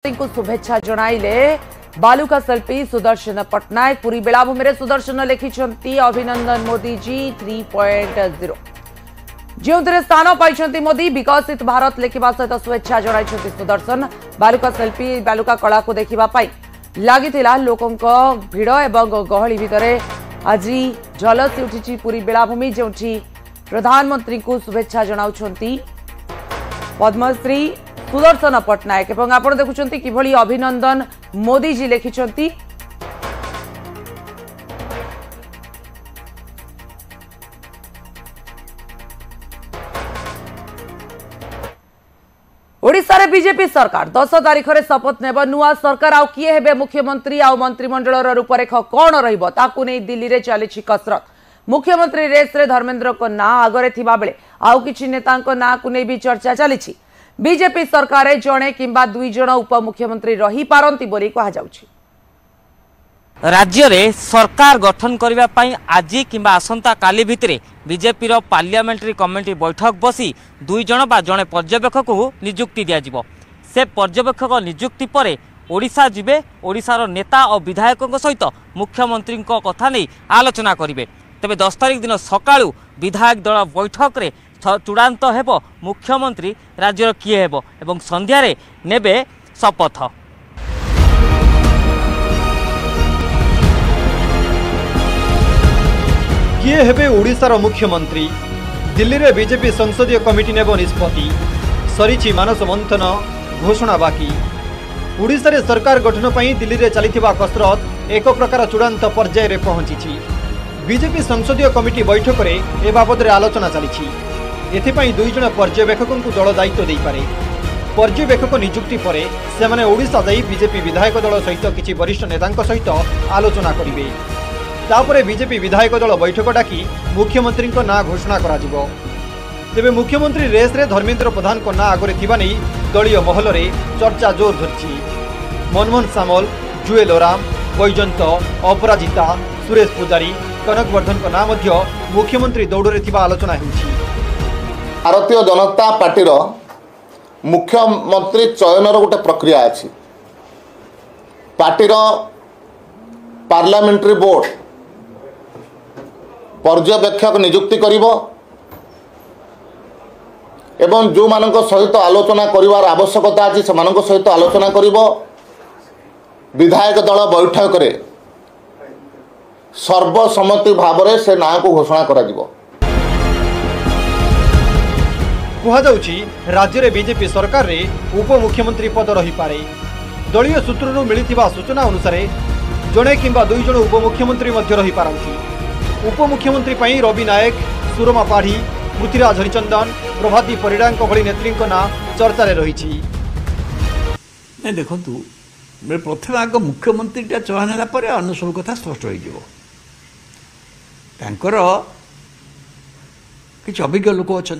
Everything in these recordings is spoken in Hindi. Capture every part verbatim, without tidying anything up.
प्रधानमंत्री को शुभेच्छा जणाइले बालुका शिल्पी सुदर्शन पट्टनायक। पुरी बेलाभूमि में सुदर्शन लिखिछंती अभिनंदन Modi ji three point zero जो स्थान पाई मोदी विकसित भारत लिखा सहित शुभेच्छा जणाइछंती सुदर्शन। बालुका शिल्पी बालुका कला को देखा लगी लोकों भिड़ एवं गहली भितर आज झलसी उठी पुरी बेलाभूमि जो प्रधानमंत्री को शुभेच्छा जनाउछंती पद्मश्री सुदर्शन पट्टनायक एवं आपण देखुछंती किभली अभिनंदन मोदी जी लिखिछंती। ओडिशा रे बीजेपी सरकार दस तारीख में शपथ नेब। नुआ सरकार आउ किए हेबे मुख्यमंत्री आउ मंत्रिमंडल रूपरेख कौन रहिबो ताकू नै दिल्ली रे चली कसरत। मुख्यमंत्री रेस रे धर्मेंद्र को ना आगरे थिबा बेले आउ किछि नेतांको ना को नै भी चर्चा चली। बीजेपी सरकार जड़े किंबा दुई जण उपमुख्यमंत्री रही पारंती बोली कहा जाउछि। राज्य रे सरकार गठन करबा पई आज किंबा आसंता काली भितरे बीजेपी रो पार्लियामेंट्री कमिटी बैठक बसी दुई जण बा जणे पर्यवेक्षक को नियुक्ति दिया जिवो। से पर्यवेक्षक नियुक्ति परे ओडिशा जिबे ओडिशार नेता और विधायकों सहित मुख्यमंत्री कथा नहीं आलोचना करिवे। तेबे दस तारीख दिन सकाळु विधायक दल बैठक रे चूड़ांत हेबो मुख्यमंत्री राज्यर किए हेबो एवं संध्या रे नेबे शपथ। किए हेबे ओडिशार मुख्यमंत्री दिल्ली रे बीजेपी संसदीय कमिटी नेब निष्पत्ति सरीची मानस मंथन घोषणा बाकी। ओडिशा रे सरकार गठन पई दिल्ली रे चलीथिबा कसरत एक प्रकार चूड़ांत पर्याय रे पहुंची। बीजेपी संसदीय कमिटी बैठक रे ए बाबद रे आलोचना चली। एथिपाई दुई जण पर्यवेक्षकों को दल दायित्व दे पारे। पर्यवेक्षक नियुक्ति परे सेमाने ओडिशा जाई बीजेपी विधायक दल सहित किछि वरिष्ठ नेतांक सहित आलोचना करिवे। तापरे बीजेपी विधायक दल बैठक डाकी मुख्यमंत्री को ना घोषणा करा जिवो। तेबे मुख्यमंत्री रेस रे धर्मेंद्र प्रधान को ना आगरे थिबा नै दलीय महल रे चर्चा जोर धरछि। मनमोहन सामल, जुएल ओराम, बैजंत, अपराजिता, सुरेश पुजारी, कनक वर्धन को ना मध्य मुख्यमंत्री दौड़े थिबा आलोचना हेउछि। भारतीय जनता पार्टी रो मुख्यमंत्री चयन रो गोटे प्रक्रिया अछि। पार्टी रो पार्लियामेंट्री बोर्ड पर्यवेक्षक नियुक्ति करिवो एवं जो मानक सहित आलोचना करिवार आवश्यकता अछि से मानक सहित आलोचना करिवो। विधायक दल बैठक रे सर्वसम्मति भाव रे से नाम को घोषणा करा जिवो। कहा जाउछि राज्य रे बीजेपी सरकार रे उपमुख्यमंत्री पद रही पारे। दलीय सूत्रु मिलिथिबा सूचना अनुसार जड़े किंबा दुई जण उपमुख्यमंत्री मध्य रही पारंती। उपमुख्यमंत्री पई रवि नायक, सुरमा पाढ़ी, पृथ्वीराज हरिचंदन, प्रभाती परिडा भली नेत्री ना चर्चा रही। देखु प्रथम आग मुख्यमंत्री चयन है अन्य सब कथा स्पष्ट हो कि अभिज्ञ लोक अच्छा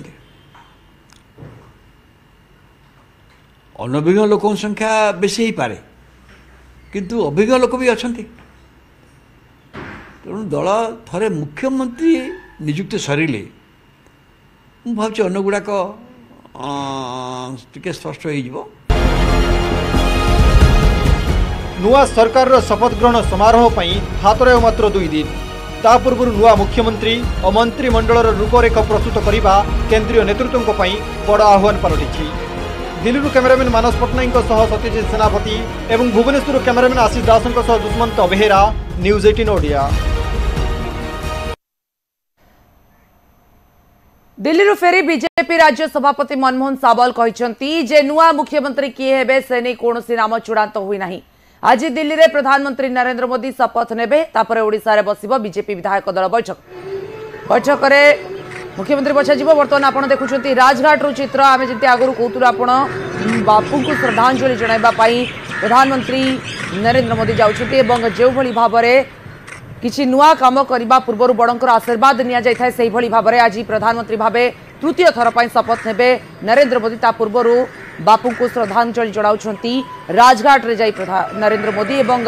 अनभिज्ञ लोक संख्या बेसी ही पारे किंतु अभिज्ञ लोक भी अच्छा। तेणु दल थरे मुख्यमंत्री नियुक्ति सरिले मु भावुँ अन्न गुड़ाक टिके स्पष्ट हो। नुआ सरकार रो शपथ ग्रहण समारोह पई हातरे मात्र दुई दिन ता पूर्व नुआ मुख्यमंत्री और मंत्रिमंडल रूपरेख प्रस्तुत करने केंद्रीय नेतृत्व बड़ आह्वान पलटि। दिल्ली कैमेरामैन मानस पट्टनायक सत्यजित सेनापति एवं भुवनेश्वर कैमेरामैन आशीष दास दुष्मंत बेहेरा, न्यूज अठारह ओडिया। दिल्ली फेरी बीजेपी राज्य सभापति मनमोहन सावल कहते जे नुआ मुख्यमंत्री किए हेबे से नहीं कौन नाम चूड़ांत हुई नहीं। आज दिल्ली रे प्रधानमंत्री नरेंद्र मोदी शपथ नेबे तापरे ओडिशा रे बसिबो बीजेपी विधायक दल बैठक। बैठक रे मुख्यमंत्री बछा जीव। बर्तमान आपण देखुछंती राजघाट रु चित्र। आमे जति आगरु कहतुर आपण बापू को श्रद्धांजलि जणाइबा पई प्रधानमंत्री नरेंद्र मोदी जाउछंती एवं जेउ भली भाबरे किछि नुआ काम करबा पूर्व बड़ंकर आशीर्वाद निया जाय थाए सेहि भली भाबरे आज प्रधानमंत्री भाबे तृतीय थर पई शपथ नेबे नरेंद्र मोदी। ता पूर्व बापू को श्रद्धांजलि जणाउछंती राजघाट रे जाई नरेंद्र मोदी एवं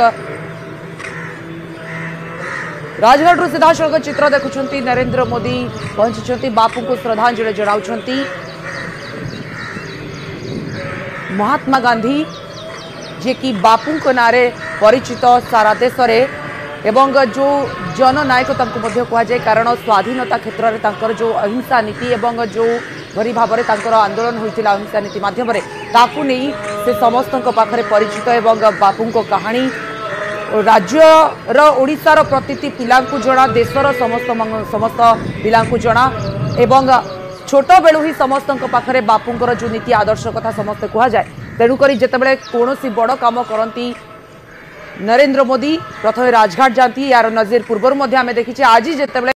राजघाट रु सीधा सड़क चित्र देखुंट नरेंद्र मोदी पहुंची बापू को श्रद्धांजलि जनाउछंती। महात्मा गांधी जे कि बापू नारे परिचित सारा देश रे एवं जो जननायक कहुए कारण स्वाधीनता क्षेत्र में तांकर जो अहिंसा नीति एवं जो भरी भाव में तांकर आंदोलन होता अहिंसा नीति माध्यम ताकू नहीं से समस्त पाखरे परिचित एवं बापू कहानी राज्यर ओडिशार प्रतिटी पिलांकु जना देशर समस्त समस्त पिलांकु जना एवं छोट बेलू ही समस्त पाखरे बापूंकर जो नीति आदर्श कथा समस्त कह जाए तेणुक जितेबाला कौन बड़ काम करती नरेंद्र मोदी प्रथम राजघाट जाती यार नजीर पूर्व देखी आज जितेबाला